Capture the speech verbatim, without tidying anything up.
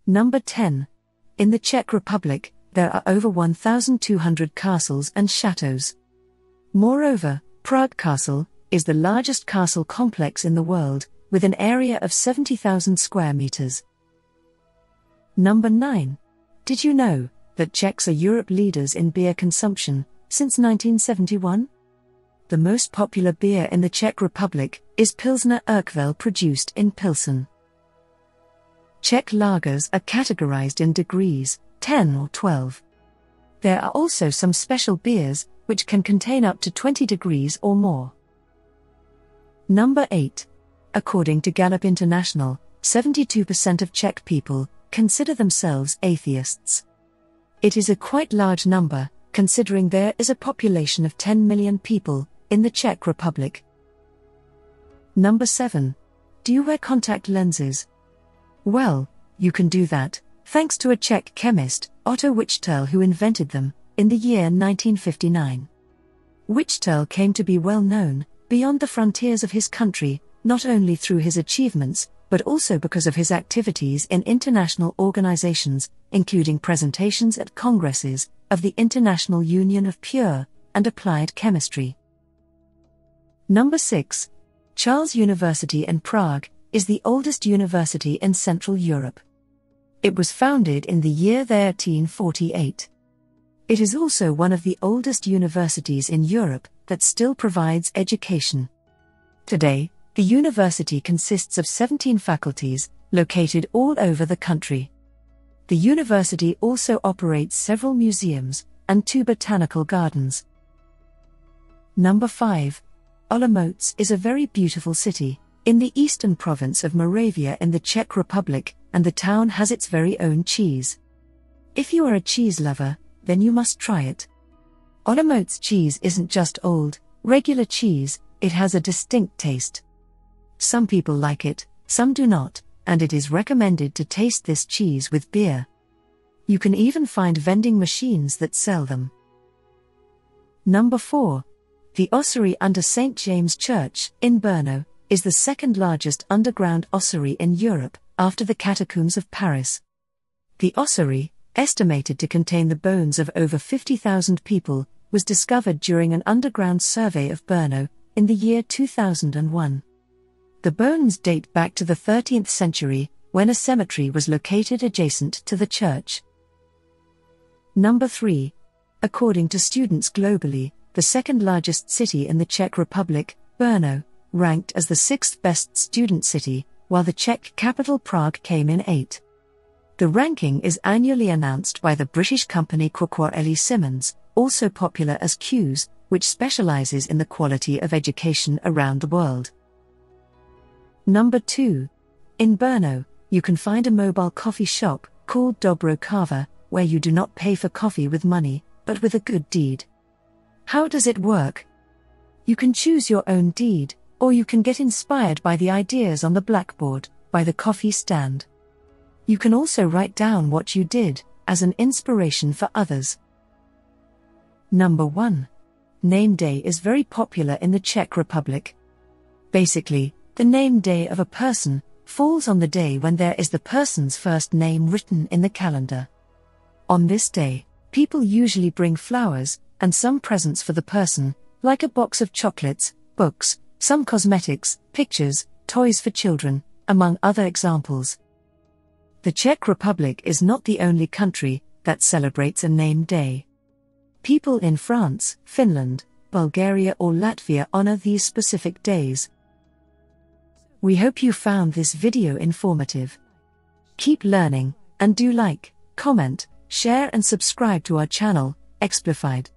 Number ten. In the Czech Republic, there are over one thousand two hundred castles and chateaux. Moreover, Prague Castle is the largest castle complex in the world, with an area of seventy thousand square meters. Number nine. Did you know that Czechs are Europe leaders in beer consumption since nineteen seventy-one? The most popular beer in the Czech Republic is Pilsner Urquell, produced in Pilsen. Czech lagers are categorized in degrees, ten or twelve. There are also some special beers, which can contain up to twenty degrees or more. Number eight. According to Gallup International, seventy-two percent of Czech people consider themselves atheists. It is a quite large number, considering there is a population of ten million people in the Czech Republic. Number seven. Do you wear contact lenses? Well, you can do that, thanks to a Czech chemist, Otto Wichtel, who invented them in the year nineteen fifty-nine. Wichtel came to be well known beyond the frontiers of his country, not only through his achievements, but also because of his activities in international organizations, including presentations at congresses of the International Union of Pure and Applied Chemistry. Number six. Charles University in Prague is the oldest university in Central Europe. It was founded in the year thirteen forty-eight. It is also one of the oldest universities in Europe that still provides education. Today, the university consists of seventeen faculties, located all over the country. The university also operates several museums and two botanical gardens. Number five. Olomouc is a very beautiful city in the eastern province of Moravia in the Czech Republic, and the town has its very own cheese. If you are a cheese lover, then you must try it. Olomouc cheese isn't just old, regular cheese, it has a distinct taste. Some people like it, some do not, and it is recommended to taste this cheese with beer. You can even find vending machines that sell them. Number four. The ossuary under Saint James Church in Brno is the second largest underground ossuary in Europe, after the catacombs of Paris. The ossuary, estimated to contain the bones of over fifty thousand people, was discovered during an underground survey of Brno in the year two thousand one. The bones date back to the thirteenth century, when a cemetery was located adjacent to the church. Number three. According to students globally, the second largest city in the Czech Republic, Brno, ranked as the sixth best student city, while the Czech capital Prague came in eighth. The ranking is annually announced by the British company Kweli Symonds, also popular as Q's, which specializes in the quality of education around the world. Number two. In Brno, you can find a mobile coffee shop called Dobro Kava, where you do not pay for coffee with money, but with a good deed. How does it work? You can choose your own deed, or you can get inspired by the ideas on the blackboard, by the coffee stand. You can also write down what you did, as an inspiration for others. Number one. Name day is very popular in the Czech Republic. Basically, the name day of a person falls on the day when there is the person's first name written in the calendar. On this day, people usually bring flowers and some presents for the person, like a box of chocolates, books, some cosmetics, pictures, toys for children, among other examples. The Czech Republic is not the only country that celebrates a name day. People in France, Finland, Bulgaria or Latvia honor these specific days. We hope you found this video informative. Keep learning, and do like, comment, share and subscribe to our channel, Explified.